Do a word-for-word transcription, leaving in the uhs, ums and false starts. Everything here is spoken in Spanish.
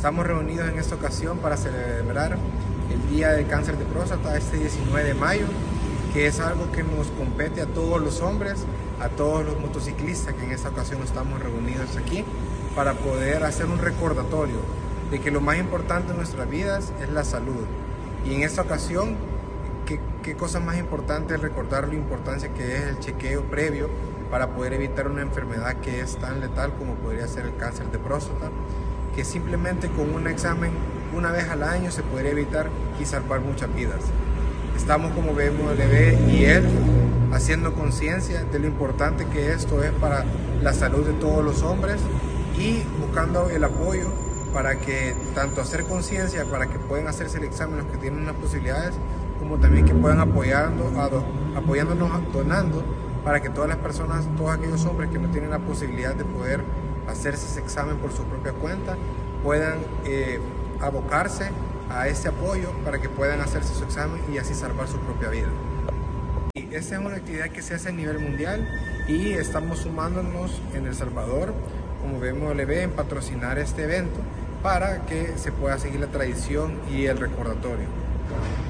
Estamos reunidos en esta ocasión para celebrar el Día del Cáncer de Próstata, este diecinueve de mayo, que es algo que nos compete a todos los hombres, a todos los motociclistas que en esta ocasión estamos reunidos aquí, para poder hacer un recordatorio de que lo más importante en nuestras vidas es la salud. Y en esta ocasión, ¿qué, qué cosa más importante es recordar la importancia que es el chequeo previo para poder evitar una enfermedad que es tan letal como podría ser el cáncer de próstata, que simplemente con un examen una vez al año se podría evitar y salvar muchas vidas. Estamos como B M W y él haciendo conciencia de lo importante que esto es para la salud de todos los hombres y buscando el apoyo para que tanto hacer conciencia para que puedan hacerse el examen los que tienen unas posibilidades, como también que puedan apoyando, apoyándonos donando para que todas las personas, todos aquellos hombres que no tienen la posibilidad de poder hacerse ese examen por su propia cuenta, puedan eh, abocarse a ese apoyo para que puedan hacerse su examen y así salvar su propia vida. Y esta es una actividad que se hace a nivel mundial y estamos sumándonos en El Salvador como B M W en patrocinar este evento para que se pueda seguir la tradición y el recordatorio.